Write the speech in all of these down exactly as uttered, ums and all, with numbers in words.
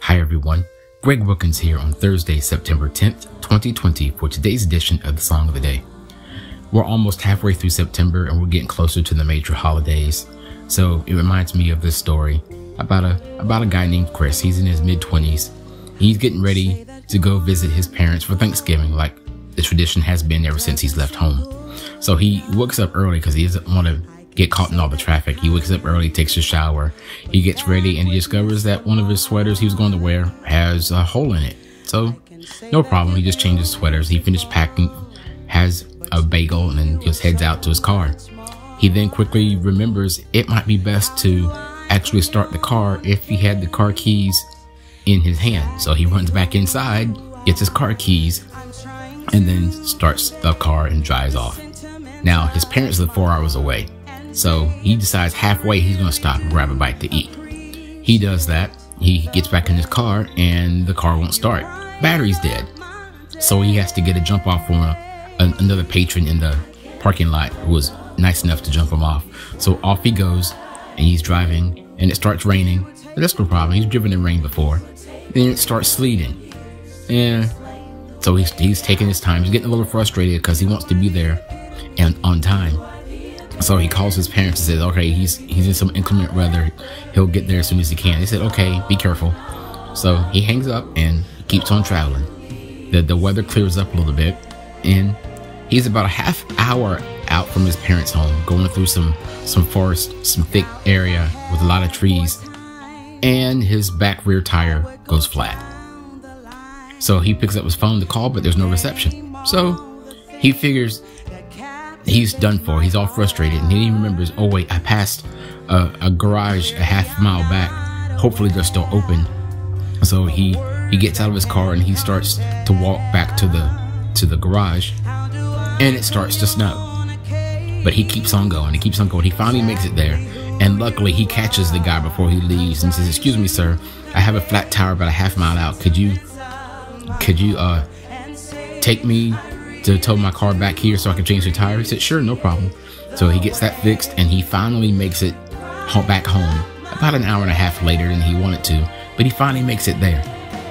Hi everyone, Greg Wilkins here on Thursday, September tenth, twenty twenty for today's edition of the Song of the Day. We're almost halfway through September and we're getting closer to the major holidays. So it reminds me of this story about a about a guy named Chris. He's in his mid twenties. He's getting ready to go visit his parents for Thanksgiving, like the tradition has been ever since he's left home. So he wakes up early because he doesn't want to get caught in all the traffic. He wakes up early, takes a shower, he gets ready, and he discovers that one of his sweaters he was going to wear has a hole in it. So no problem, he just changes sweaters. He finished packing, has a bagel, and then just heads out to his car. He then quickly remembers it might be best to actually start the car if he had the car keys in his hand. So he runs back inside, gets his car keys, and then starts the car and drives off. Now, his parents live four hours away, so he decides halfway he's going to stop and grab a bite to eat. He does that. He gets back in his car, and the car won't start. Battery's dead. So he has to get a jump off from a, a, another patron in the parking lot who was nice enough to jump him off. So off he goes, and he's driving, and it starts raining. But that's no problem. He's driven in rain before. Then it starts sleeting. And so he's, he's taking his time. He's getting a little frustrated because he wants to be there and on time. So he calls his parents and says, okay, he's he's in some inclement weather. He'll get there as soon as he can. They said, okay, be careful. So he hangs up and keeps on traveling. The, the weather clears up a little bit, and he's about a half hour out from his parents' home, going through some, some forest, some thick area with a lot of trees, and his back rear tire goes flat. So he picks up his phone to call, but there's no reception. So he figures he's done for. He's all frustrated, and he remembers, oh wait, I passed a, a garage a half mile back. Hopefully they're still open. So he he gets out of his car and he starts to walk back to the to the garage, and it starts to snow. But he keeps on going. He keeps on going. He finally makes it there, and luckily he catches the guy before he leaves and says, "Excuse me, sir, I have a flat tire about a half mile out. Could you could you uh take me to tow my car back here so I can change the tire?" He said, "Sure, no problem." So he gets that fixed, and he finally makes it back home about an hour and a half later than he wanted to, but he finally makes it there.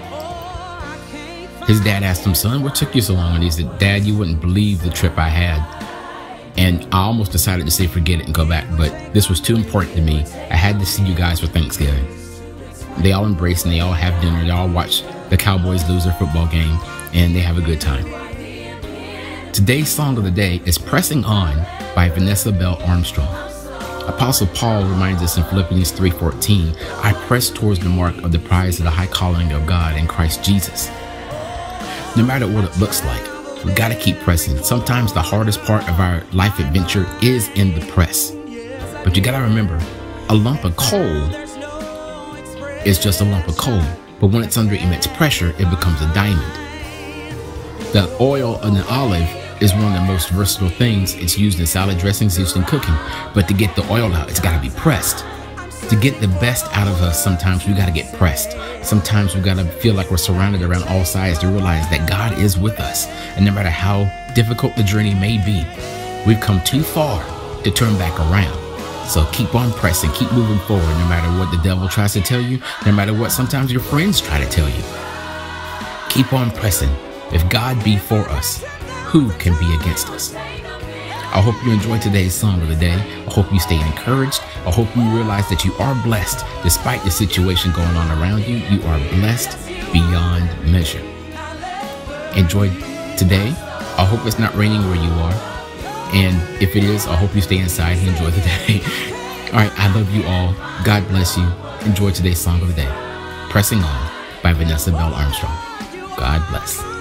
His dad asked him, "Son, what took you so long?" And he said, "Dad, you wouldn't believe the trip I had. And I almost decided to say forget it and go back, but this was too important to me. I had to see you guys for Thanksgiving." They all embrace and they all have dinner. They all watch the Cowboys lose their football game, and they have a good time. Today's song of the day is Pressing On by Vanessa Armstrong. Apostle Paul reminds us in Philippians three fourteen, "I press towards the mark of the prize of the high calling of God in Christ Jesus." No matter what it looks like, we got to keep pressing. Sometimes the hardest part of our life adventure is in the press. But you got to remember, a lump of coal is just a lump of coal. But when it's under immense pressure, it becomes a diamond. The oil in the olive is one of the most versatile things. It's used in salad dressings, used in cooking. But to get the oil out, it's got to be pressed. To get the best out of us, sometimes we got to get pressed. Sometimes we got to feel like we're surrounded around all sides to realize that God is with us. And no matter how difficult the journey may be, we've come too far to turn back around. So keep on pressing, keep moving forward, no matter what the devil tries to tell you, no matter what sometimes your friends try to tell you. Keep on pressing. If God be for us, who can be against us? I hope you enjoyed today's song of the day. I hope you stay encouraged. I hope you realize that you are blessed. Despite the situation going on around you, you are blessed beyond measure. Enjoy today. I hope it's not raining where you are. And if it is, I hope you stay inside and enjoy the day. All right, I love you all. God bless you. Enjoy today's song of the day. Pressing On by Vanessa Armstrong. God bless.